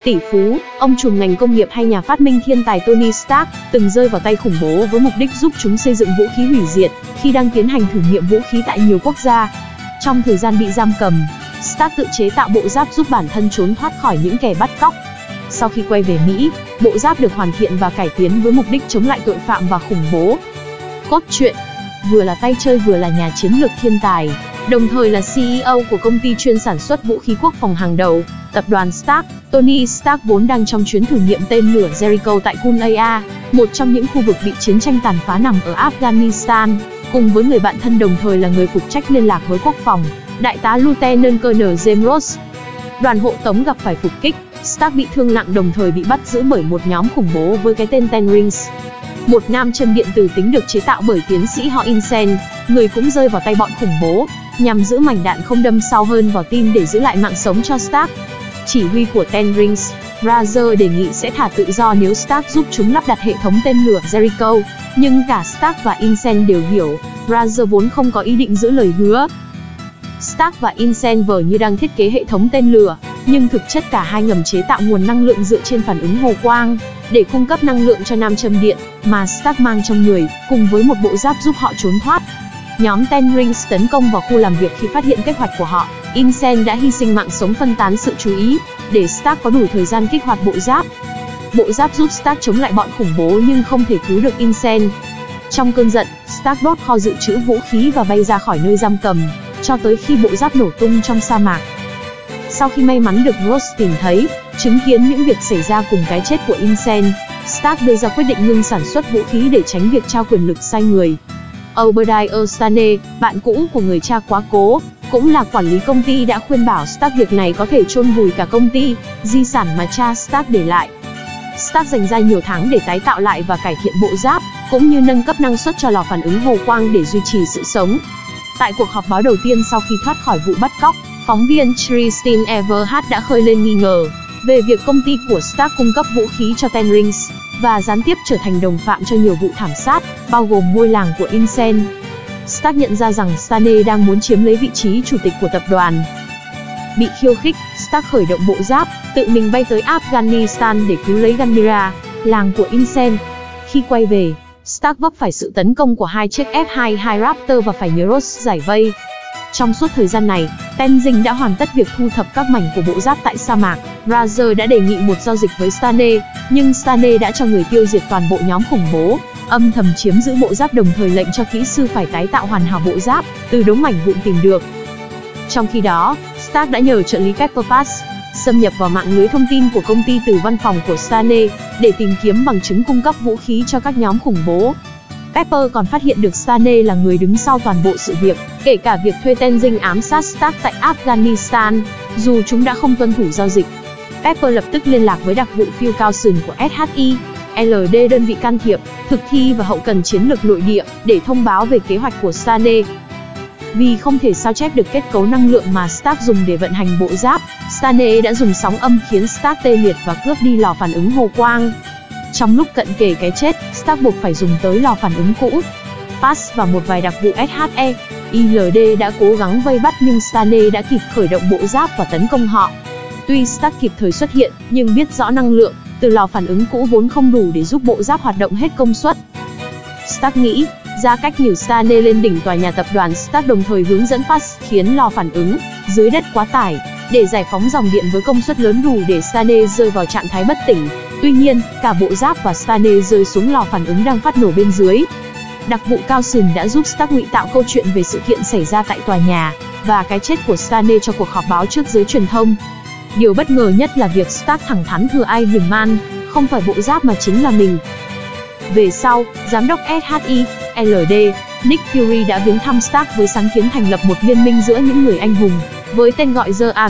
Tỷ phú, ông trùm ngành công nghiệp hay nhà phát minh thiên tài Tony Stark từng rơi vào tay khủng bố với mục đích giúp chúng xây dựng vũ khí hủy diệt khi đang tiến hành thử nghiệm vũ khí tại nhiều quốc gia. Trong thời gian bị giam cầm, Stark tự chế tạo bộ giáp giúp bản thân trốn thoát khỏi những kẻ bắt cóc. Sau khi quay về Mỹ, bộ giáp được hoàn thiện và cải tiến với mục đích chống lại tội phạm và khủng bố. Cốt truyện: vừa là tay chơi vừa là nhà chiến lược thiên tài, đồng thời là CEO của công ty chuyên sản xuất vũ khí quốc phòng hàng đầu, tập đoàn Stark. Tony Stark vốn đang trong chuyến thử nghiệm tên lửa Jericho tại Kunaya, một trong những khu vực bị chiến tranh tàn phá nằm ở Afghanistan, cùng với người bạn thân đồng thời là người phụ trách liên lạc với quốc phòng, Đại tá Lieutenant Colonel James Ross. Đoàn hộ tống gặp phải phục kích, Stark bị thương nặng đồng thời bị bắt giữ bởi một nhóm khủng bố với cái tên Ten Rings. Một nam châm điện tử tính được chế tạo bởi tiến sĩ họ Incen, người cũng rơi vào tay bọn khủng bố, nhằm giữ mảnh đạn không đâm sâu hơn vào tim để giữ lại mạng sống cho Stark. Chỉ huy của Ten Rings, Razer đề nghị sẽ thả tự do nếu Stark giúp chúng lắp đặt hệ thống tên lửa Jericho, nhưng cả Stark và Incen đều hiểu, Razer vốn không có ý định giữ lời hứa. Stark và Incen vờ như đang thiết kế hệ thống tên lửa, nhưng thực chất cả hai ngầm chế tạo nguồn năng lượng dựa trên phản ứng hồ quang, để cung cấp năng lượng cho nam châm điện mà Stark mang trong người, cùng với một bộ giáp giúp họ trốn thoát. Nhóm Ten Rings tấn công vào khu làm việc khi phát hiện kế hoạch của họ. Incen đã hy sinh mạng sống phân tán sự chú ý, để Stark có đủ thời gian kích hoạt bộ giáp. Bộ giáp giúp Stark chống lại bọn khủng bố nhưng không thể cứu được Incen. Trong cơn giận, Stark đốt kho dự trữ vũ khí và bay ra khỏi nơi giam cầm, cho tới khi bộ giáp nổ tung trong sa mạc. Sau khi may mắn được Ross tìm thấy, chứng kiến những việc xảy ra cùng cái chết của Incen, Stark đưa ra quyết định ngưng sản xuất vũ khí để tránh việc trao quyền lực sai người. Obadiah Stane, bạn cũ của người cha quá cố, cũng là quản lý công ty, đã khuyên bảo Stark việc này có thể chôn vùi cả công ty, di sản mà cha Stark để lại. Stark dành ra nhiều tháng để tái tạo lại và cải thiện bộ giáp, cũng như nâng cấp năng suất cho lò phản ứng hồ quang để duy trì sự sống. Tại cuộc họp báo đầu tiên sau khi thoát khỏi vụ bắt cóc, phóng viên Tristan Everhart đã khơi lên nghi ngờ về việc công ty của Stark cung cấp vũ khí cho Ten Rings và gián tiếp trở thành đồng phạm cho nhiều vụ thảm sát, bao gồm ngôi làng của Incen. Stark nhận ra rằng Stane đang muốn chiếm lấy vị trí chủ tịch của tập đoàn. Bị khiêu khích, Stark khởi động bộ giáp, tự mình bay tới Afghanistan để cứu lấy Gandhira, làng của Incen. Khi quay về, Stark vấp phải sự tấn công của hai chiếc F-22 Raptor và phải nhờ Ross giải vây. Trong suốt thời gian này, Ten Rings đã hoàn tất việc thu thập các mảnh của bộ giáp tại sa mạc. Razer đã đề nghị một giao dịch với Stane, nhưng Stane đã cho người tiêu diệt toàn bộ nhóm khủng bố, âm thầm chiếm giữ bộ giáp, đồng thời lệnh cho kỹ sư phải tái tạo hoàn hảo bộ giáp từ đống mảnh vụn tìm được. Trong khi đó, Stark đã nhờ trợ lý Pepper Potts xâm nhập vào mạng lưới thông tin của công ty từ văn phòng của Stane để tìm kiếm bằng chứng cung cấp vũ khí cho các nhóm khủng bố. Pepper còn phát hiện được Stane là người đứng sau toàn bộ sự việc, kể cả việc thuê Ten Rings ám sát Stark tại Afghanistan, dù chúng đã không tuân thủ giao dịch. Pepper lập tức liên lạc với đặc vụ Phil Coulson của SHI, LD, đơn vị can thiệp, thực thi và hậu cần chiến lược nội địa, để thông báo về kế hoạch của Stane. Vì không thể sao chép được kết cấu năng lượng mà Stark dùng để vận hành bộ giáp, Stane đã dùng sóng âm khiến Stark tê liệt và cướp đi lò phản ứng hồ quang. Trong lúc cận kề cái chết, Stark buộc phải dùng tới lò phản ứng cũ. Potts và một vài đặc vụ SHE, ILD đã cố gắng vây bắt, nhưng Stane đã kịp khởi động bộ giáp và tấn công họ. Tuy Stark kịp thời xuất hiện, nhưng biết rõ năng lượng từ lò phản ứng cũ vốn không đủ để giúp bộ giáp hoạt động hết công suất. Stark nghĩ ra cách nhử Stane lên đỉnh tòa nhà tập đoàn Stark, đồng thời hướng dẫn Potts khiến lò phản ứng dưới đất quá tải, để giải phóng dòng điện với công suất lớn đủ để Stane rơi vào trạng thái bất tỉnh. Tuy nhiên, cả bộ giáp và Stane rơi xuống lò phản ứng đang phát nổ bên dưới. Đặc vụ Coulson đã giúp Stark ngụy tạo câu chuyện về sự kiện xảy ra tại tòa nhà và cái chết của Stane cho cuộc họp báo trước giới truyền thông. Điều bất ngờ nhất là việc Stark thẳng thắn thừa Iron Man, không phải bộ giáp mà chính là mình. Về sau, giám đốc SHI, LD, Nick Fury đã viếng thăm Stark với sáng kiến thành lập một liên minh giữa những người anh hùng, với tên gọi The